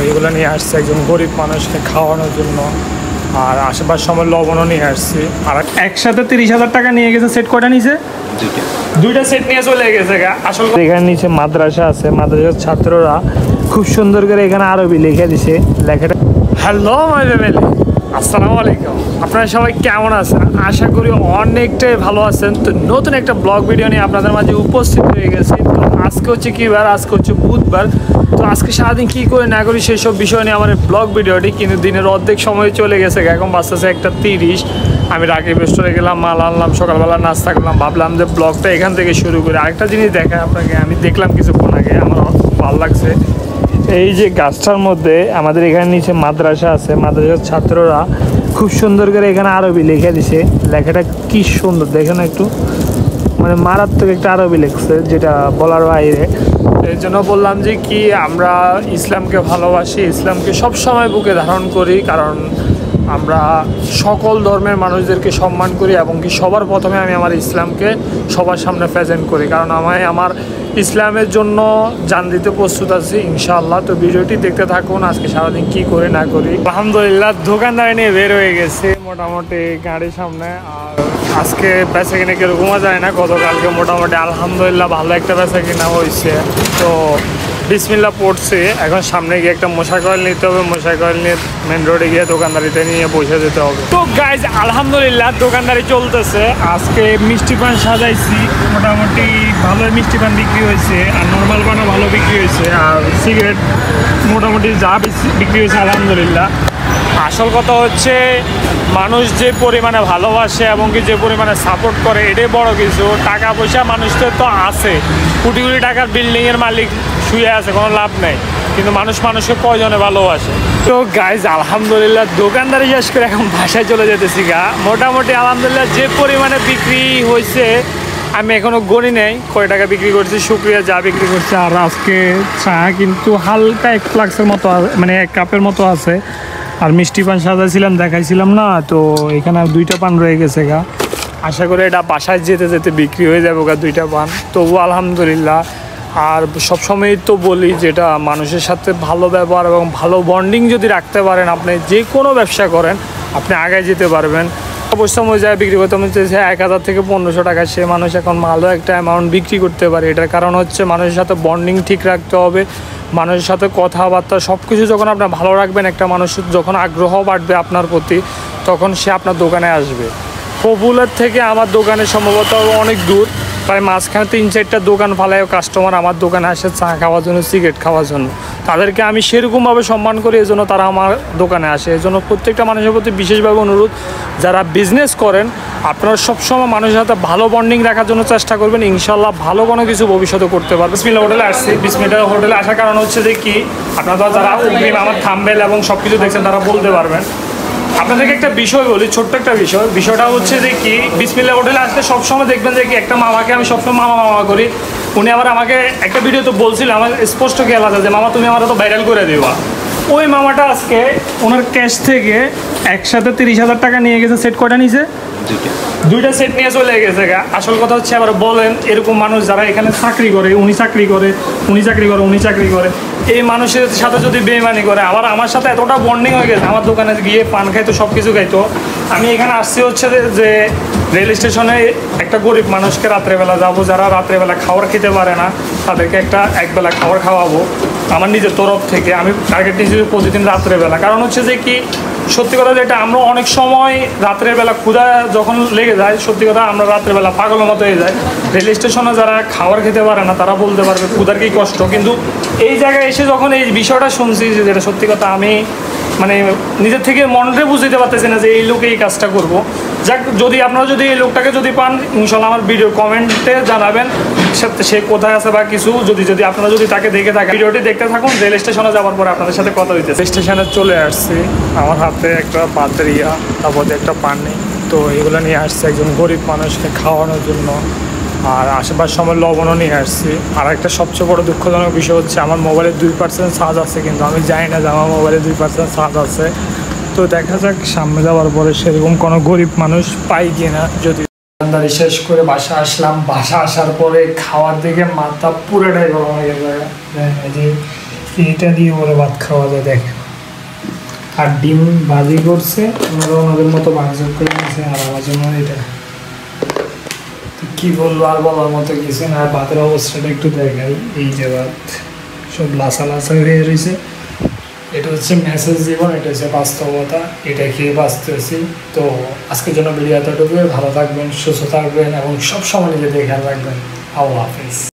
এগুলো নিয়ে আসছি একজন গরিব মানুষকে খাওয়ানোর জন্য। আর আশেপাশ সময় লবণও নিয়ে আসছি। আর একসাথে 30,000 টাকা নিয়ে গেছে। সেট কয়টা নিয়েছে? দুইটা সেট নিয়ে চলে গেছে। আসলে এখানে নিচে মাদ্রাসা আছে, মাদ্রাসার ছাত্ররা খুব সুন্দর করে এখানে আরবি লিখে দিছে। লেখাটা হ্যালো মাই ফ্যামিলি, আসসালামু আলাইকুম। আপনারা সবাই কেমন আছেন? আশা করি অনেকটাই ভালো আছেন। তো নতুন একটা ব্লগ ভিডিও নিয়ে আপনাদের মাঝে উপস্থিত হয়ে গেছি। তো আজকে হচ্ছে কী বার? আজকে হচ্ছে বুধবার। তো আজকে সারাদিন কী করে না করি সেই সব বিষয় নিয়ে আমার ব্লগ ভিডিওটি, কিন্তু দিনের অর্ধেক সময় চলে গেছে। এখন বাজতেছে 1:30। আমি রাকিব স্টোরে গেলাম, মাল আনলাম, সকালবেলা নাস্তা করলাম, ভাবলাম যে ব্লগটা এখান থেকে শুরু করে। আরেকটা জিনিস দেখায় আপনাকে, আমি দেখলাম কিছুক্ষণ আগে, আমার ভালো লাগছে। এই যে গাছটার মধ্যে আমাদের এখানে নিচে মাদ্রাসা আছে, মাদ্রাসার ছাত্ররা খুব সুন্দর করে এখানে আরবি লিখে দিছে। লেখাটা কি সুন্দর দেখেন একটু, মানে মারাত্মক একটা আরবি লিখছে, যেটা বলার বাইরে। এই জন্য বললাম যে কি আমরা ইসলামকে ভালোবাসি, ইসলামকে সবসময় বুকে ধারণ করি, কারণ আমরা সকল ধর্মের মানুষদেরকে সম্মান করি এবং কি সবার প্রথমে আমি আমার ইসলামকে সবার সামনে প্রেজেন্ট করি, কারণ আমার ইসলামের জন্য জান দিতে প্রস্তুত আছি ইনশাআল্লাহ। তো ভিডিওটি দেখতে থাকুন আজকে সারাদিন কি করে না করি। আলহামদুলিল্লাহ দোকানদারি নিয়ে বের হয়ে গেছে মোটামুটি গাড়ির সামনে। আর আজকে বেচা কিনে কিরকম যায় না, গতকালকে মোটামুটি আলহামদুলিল্লাহ ভালো একটা বেচা কিনা হয়েছে। তো বিসমিল্লাহ পড়ছে। এখন সামনে গিয়ে একটা মশার কয়েল নিতে হবে, মশার কয়েল নিয়ে মেন রোডে গিয়ে দোকানদারিতে নিয়ে বসে যেতে হবে। তো গাইজ আলহামদুলিল্লাহ দোকানদারি চলতেছে। আজকে মিষ্টি পান সাজাইছি, মোটামুটি ভালোই মিষ্টি পান বিক্রি হয়েছে, আর নর্মাল পানও ভালো বিক্রি হয়েছে, আর সিগারেট মোটামুটি যা বিক্রি হয়েছে আলহামদুলিল্লাহ। আসল কথা হচ্ছে মানুষ যে পরিমাণে ভালোবাসে এবং কি যে পরিমাণে সাপোর্ট করে, এটাই বড় কিছু। টাকা পয়সা মানুষদের তো আছে, কোটি কোটি টাকার বিল্ডিংয়ের মালিক শুয়ে আছে, কোনো লাভ নেই, কিন্তু মানুষ মানুষকে কয়জনে ভালোবাসে। তো গাইজ আলহামদুলিল্লাহ দোকানদারি শেষ করে এখন বাসায় চলে যেতেছি গা। মোটামুটি আলহামদুলিল্লাহ যে পরিমাণে বিক্রি হয়েছে আমি এখনো গণি নেই কয় টাকা বিক্রি করছি, শুক্রিয়া যা বিক্রি করছে। আর আজকে চা কিন্তু হালকা 1 ফ্লাক্সের মতো, মানে 1 কাপের মতো আছে। আর মিষ্টি পান সাজাইছিলাম, দেখাইছিলাম না, তো এখানে 2টা পান রয়ে গেছে গা। আশা করি এটা বাসায় যেতে যেতে বিক্রি হয়ে যাবে গা 2টা পান। তবু আলহামদুলিল্লাহ। আর সবসময়ই তো বলি যেটা মানুষের সাথে ভালো ব্যবহার এবং ভালো বন্ডিং যদি রাখতে পারেন, আপনি যে কোনো ব্যবসা করেন আপনি আগে যেতে পারবেন। অবশ্য যায় বিক্রি করতে হচ্ছে 1000 থেকে 1500 টাকা, সে মানুষ এখন ভালো একটা অ্যামাউন্ট বিক্রি করতে পারে। এটার কারণ হচ্ছে মানুষের সাথে বন্ডিং ঠিক রাখতে হবে, মানুষের সাথে কথাবার্তা সব কিছু যখন আপনার ভালো রাখবেন, একটা মানুষের যখন আগ্রহ বাড়বে আপনার প্রতি, তখন সে আপনার দোকানে আসবে। পপুলার থেকে আমার দোকানে সম্ভবত অনেক দূর, প্রায় মাঝখানে 3-4টা দোকান ফালায় কাস্টমার আমার দোকানে আসে চা খাওয়ার জন্য, সিগারেট খাওয়ার জন্য। তাদেরকে আমি সেরকমভাবে সম্মান করি, এই জন্য তারা আমার দোকানে আসে। এই জন্য প্রত্যেকটা মানুষের প্রতি বিশেষভাবে অনুরোধ, যারা বিজনেস করেন আপনারা সবসময় মানুষের সাথে ভালো বন্ডিং রাখার জন্য চেষ্টা করবেন, ইনশাল্লাহ ভালো কোনো কিছু ভবিষ্যতে করতে পারবেন। বিসমিল্লাহ হোটেলে আসছি। বিসমিল্লাহ হোটেলে আসার কারণ হচ্ছে যে কি, আপনারা যারা অগ্রিম আমার থাম্বনেল এবং সব কিছু দেখছেন তারা বলতে পারবেন। আপনাদেরকে একটা বিষয় বলি, ছোট্ট একটা বিষয়টা হচ্ছে যে কি, বিসমিল্লাহ হোটেলে আসলে সবসময় দেখবেন যে কি, একটা মামাকে আমি সবসময় মামা মামা করি। উনি আবার আমাকে একটা ভিডিও তো বলছিল, আমার স্পষ্ট খেয়াল আছে যে মামা তুমি আমার তো ভাইরাল করে দেবা। ওই মামাটা আজকে ওনার ক্যাশ থেকে একসাথে 30,000 টাকা নিয়ে গেছে। সেট কয়টা নিয়েছে? দুইটা সেট নিয়ে চলে গেছে। আসল কথা হচ্ছে, আবার বলেন এরকম মানুষ যারা এখানে চাকরি করে, উনি চাকরি করে, উনি চাকরি করে, উনি চাকরি করে, এই মানুষের সাথে যদি বেইমানি করে, আবার আমার সাথে এতটা বন্ডিং হয়ে গেছে, আমার দোকানে গিয়ে পান খাইতো, সব কিছু খাইতো। আমি এখানে আসছি হচ্ছে যে রেল স্টেশনে একটা গরিব মানুষকে রাত্রেবেলা যাবো, যারা রাত্রেবেলা খাবার খেতে পারে না তাদেরকে একবেলা খাবার খাওয়াবো আমার নিজের তরফ থেকে। আমি টার্গেট নিয়েছি প্রতিদিন রাত্রেবেলা। কারণ হচ্ছে যে কি, সত্যি কথা যেটা, আমরা অনেক সময় রাত্রের বেলা ক্ষুধা যখন লেগে যায়, সত্যি কথা আমরা রাত্রেবেলা পাগলের মতো হয়ে যায়। রেল স্টেশনে যারা খাবার খেতে পারে না তারা বলতে পারবে ক্ষুধার কি কষ্ট। কিন্তু এই জায়গায় এসে যখন এই বিষয়টা শুনছি, যেটা সত্যি কথা আমি মানে নিজের থেকে মনটা বুঝতে পারতেছি না যে এই লোকে এই কাজটা করবো। যাক, যদি আপনারা যদি এই লোকটাকে যদি পান, ইনশাল্লাহ আমার ভিডিও কমেন্টে জানাবেন সে কোথায় আছে বা কিছু। যদি আপনারা যদি তাকে দেখে থাকেন, ভিডিওটি দেখতে থাকুন। রেল স্টেশনে যাওয়ার পরে আপনাদের সাথে কথা হইতেছে। স্টেশনে চলে আসছি, আমার হাতে একটা বাতেরিয়া, তারপর একটা পান নেই, তো এগুলো নিয়ে আসছি একজন গরিব মানুষকে খাওয়ানোর জন্য। আর আশেপাশ সময় লবণও নিয়ে আসছি। আর একটা সবচেয়ে বড় দুঃখজনক বিষয় হচ্ছে, আমার মোবাইলে 2% চার্জ আছে, কিন্তু আমি জানি না যে আমার মোবাইলে 2% চার্জ আছে। তো দেখা যাক সামনে যাওয়ার পরে সেরকম কোনো গরিব মানুষ পাই কিনা। যদি দোকানদারি শেষ করে বাসা আসলাম, বাসা আসার পরে খাওয়ার দিকে মাথা পুরোটাই গরম হয়ে গেছে। এটা দিয়ে ওরা ভাত খাওয়া যায় দেখেন। আর ডিম ভাজি করছে, ওনারা ওনাদের মতো ভাঙচুর করে নিয়েছে, আর আমার জন্য এটা কি বলবো, আর বলার মতো কিছু না। আর ভাতের অবস্থাটা একটু দেখাই, এই যে ভাত সব লাসা লাসা হয়ে রয়েছে। এটা হচ্ছে মেসেজ জীবন, এটা হচ্ছে বাস্তবতা, এটা খেয়ে বাঁচতেছি। তো আজকের জন্য ভিডিও এতটুকু। ভালো থাকবেন, সুস্থ থাকবেন এবং সব সময় নিজেদের খেয়াল রাখবেন। আল্লাহ হাফিজ।